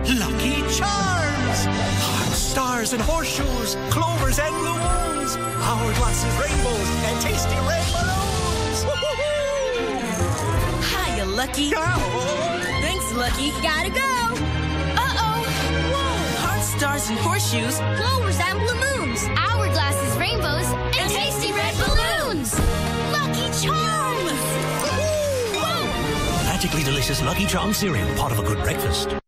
Lucky Charms! Hearts, stars, and horseshoes, clovers and blue moons, hourglasses, rainbows, and tasty red balloons! Hiya, Lucky. Ow! Thanks, Lucky. Gotta go. Uh-oh. Whoa! Hearts, stars, and horseshoes. Clovers and blue moons, hourglasses, rainbows, and tasty red balloons. Lucky Charms! Magically delicious Lucky Charms cereal, part of a good breakfast.